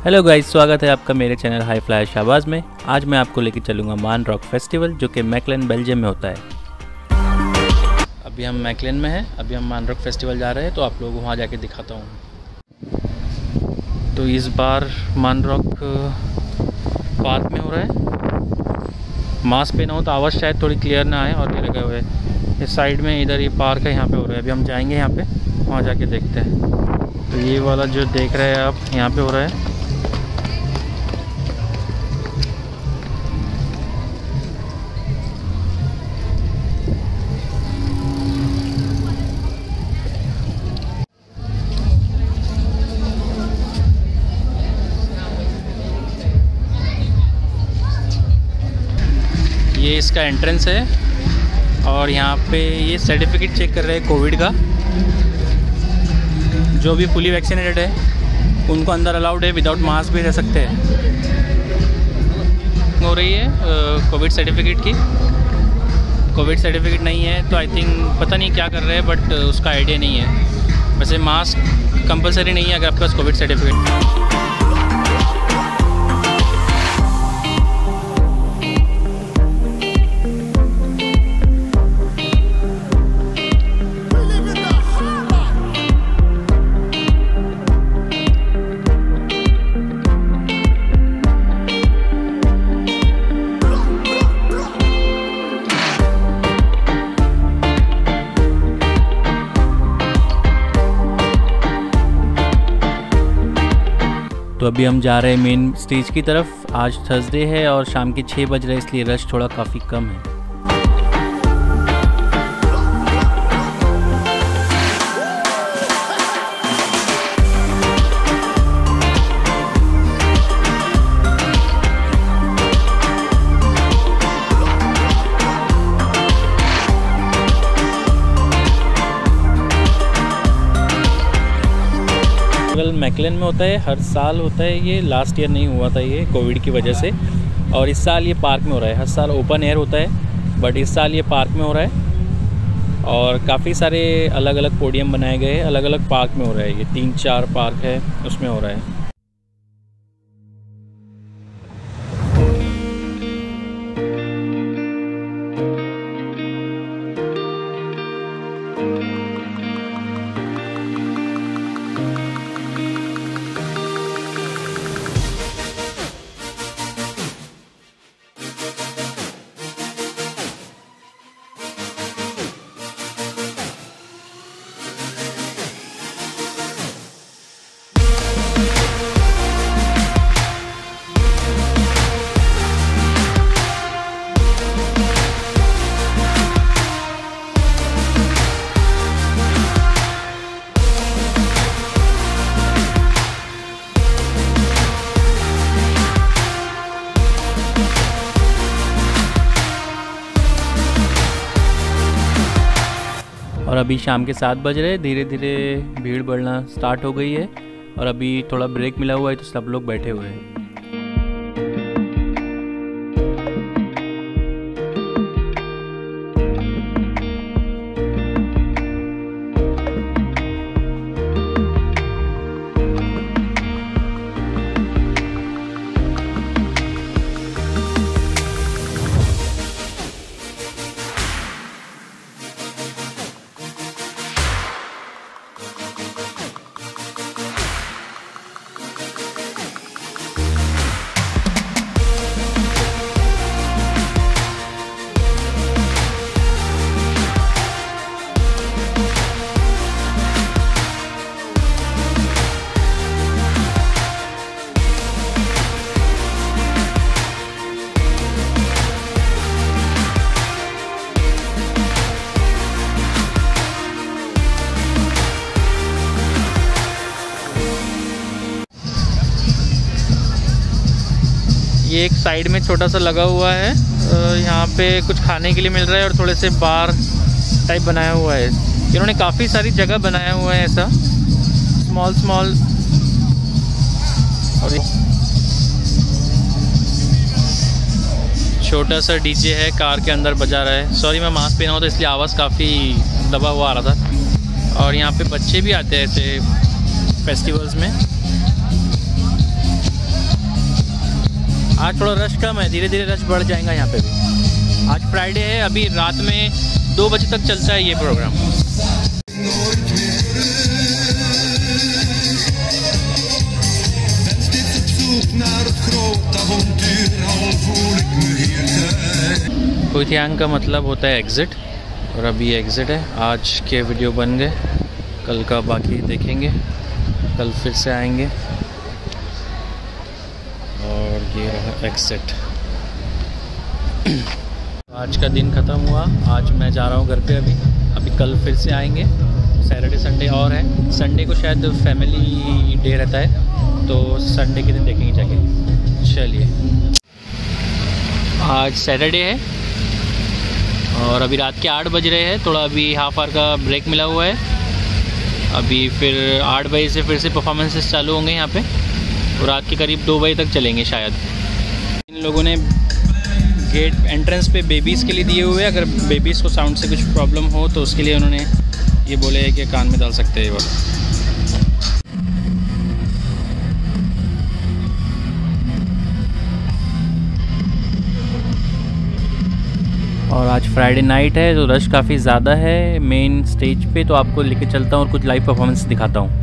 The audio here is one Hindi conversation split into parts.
हेलो गाइस, स्वागत है आपका मेरे चैनल हाई फ्लाई शाहबाज में। आज मैं आपको लेकर चलूँगा मानरॉक फेस्टिवल जो कि मैकलेन बेल्जियम में होता है। अभी हम मैकलेन में हैं, अभी हम मानरॉक फेस्टिवल जा रहे हैं, तो आप लोगों को वहाँ जाके दिखाता हूँ। तो इस बार मानरॉक पार्क में हो रहा है। मास्क पहना हो तो आवाज़ शायद थोड़ी क्लियर ना आए और ये लगे हुए इस साइड में, इधर ये पार्क है, यहाँ पे हो रहा है। अभी हम जाएंगे यहाँ पे, वहाँ जाके देखते हैं। तो ये वाला जो देख रहे हैं आप, यहाँ पे हो रहा है। ये इसका एंट्रेंस है और यहाँ पे ये सर्टिफिकेट चेक कर रहे हैं कोविड का। जो भी फुली वैक्सीनेटेड है उनको अंदर अलाउड है, विदाउट मास्क भी रह सकते हैं। हो रही है कोविड सर्टिफिकेट की। कोविड सर्टिफिकेट नहीं है तो आई थिंक पता नहीं क्या कर रहे हैं, बट उसका आइडिया नहीं है। वैसे मास्क कंपलसरी नहीं है अगर आपके पास कोविड सर्टिफिकेट। तो अभी हम जा रहे हैं मेन स्टेज की तरफ। आज थर्सडे है और शाम के 6 बज रहे हैं, इसलिए रश थोड़ा काफ़ी कम है। मैकलेन में होता है, हर साल होता है। ये लास्ट ईयर नहीं हुआ था ये कोविड की वजह से, और इस साल ये पार्क में हो रहा है। हर साल ओपन एयर होता है, बट इस साल ये पार्क में हो रहा है। और काफ़ी सारे अलग अलग पोडियम बनाए गए हैं, अलग अलग पार्क में हो रहा है। ये 3-4 पार्क है, उसमें हो रहा है। और अभी शाम के 7 बज रहे, धीरे धीरे भीड़ बढ़ना स्टार्ट हो गई है। और अभी थोड़ा ब्रेक मिला हुआ है, तो सब लोग बैठे हुए हैं। ये एक साइड में छोटा सा लगा हुआ है, यहाँ पे कुछ खाने के लिए मिल रहा है और थोड़े से बार टाइप बनाया हुआ है। इन्होंने काफ़ी सारी जगह बनाया हुआ है ऐसा स्मॉल। और छोटा सा डीजे है, कार के अंदर बजा रहा है। सॉरी, मैं मास्क पहना हूँ तो इसलिए आवाज़ काफ़ी दबा हुआ आ रहा था। और यहाँ पे बच्चे भी आते हैं ऐसे फेस्टिवल्स में। आज थोड़ा रश कम है, धीरे धीरे रश बढ़ जाएगा यहाँ पे भी। आज फ्राइडे है, अभी रात में 2 बजे तक चलता है ये प्रोग्राम। कोइथियांग का मतलब होता है एग्ज़िट, और अभी एग्ज़िट है। आज के वीडियो बन गए, कल का बाकी देखेंगे, कल फिर से आएंगे। और ये रहा एग्ज़िट। आज का दिन ख़त्म हुआ, आज मैं जा रहा हूँ घर पे। अभी कल फिर से आएंगे। सैटरडे संडे और है, संडे को शायद फैमिली डे रहता है, तो संडे के दिन देखेंगे जाके। चलिए, आज सैटरडे है और अभी रात के 8 बज रहे हैं। थोड़ा अभी हाफ आवर का ब्रेक मिला हुआ है। अभी फिर 8 बजे से फिर से परफॉर्मेंसेस चालू होंगे यहाँ पे, और रात के करीब 2 बजे तक चलेंगे शायद। इन लोगों ने गेट एंट्रेंस पे बेबीज़ के लिए दिए हुए हैं, अगर बेबीज़ को साउंड से कुछ प्रॉब्लम हो तो उसके लिए उन्होंने ये बोले है कि कान में डाल सकते हैं ये वाला। और आज फ्राइडे नाइट है तो रश काफ़ी ज़्यादा है मेन स्टेज पे, तो आपको लेके चलता हूँ और कुछ लाइव परफॉर्मेंस दिखाता हूँ।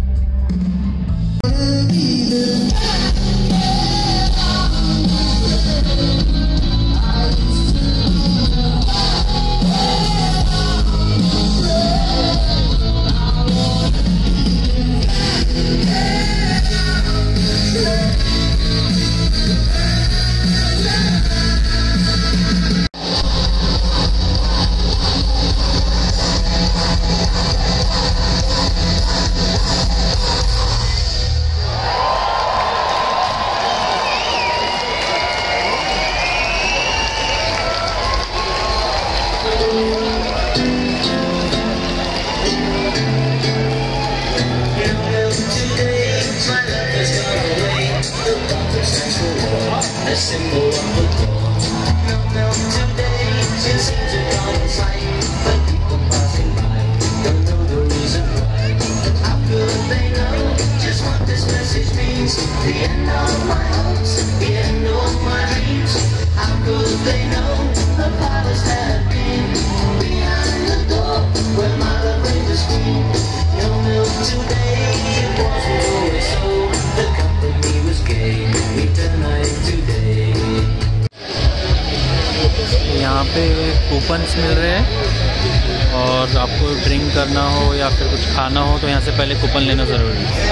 यहाँ पे कूपन्स मिल रहे हैं, और आपको ड्रिंक करना हो या फिर कुछ खाना हो तो यहाँ से पहले कूपन लेना ज़रूरी है।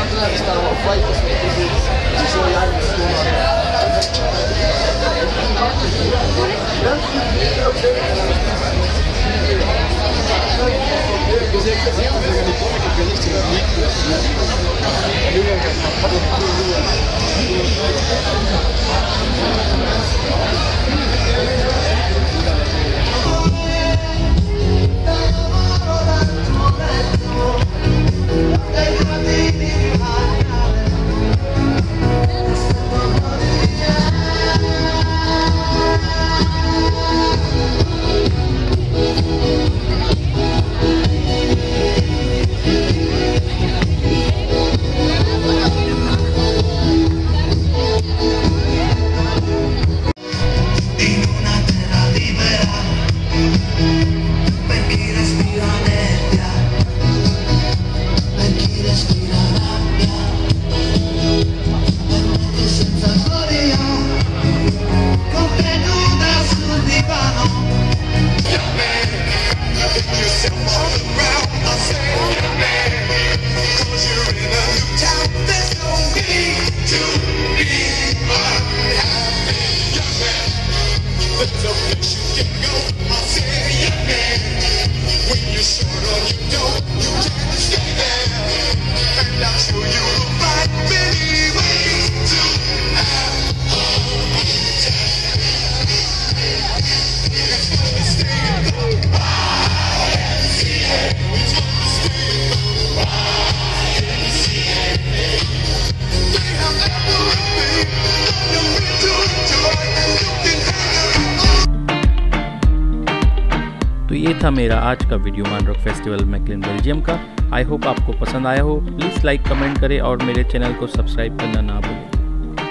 तो ये था मेरा आज का video Manrock festival Mechelen Belgium का। आई होप आपको पसंद आया हो। प्लीज़ लाइक कमेंट करें और मेरे चैनल को सब्सक्राइब करना ना भूलें।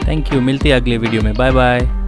थैंक यू, मिलते हैं अगले वीडियो में, बाय बाय।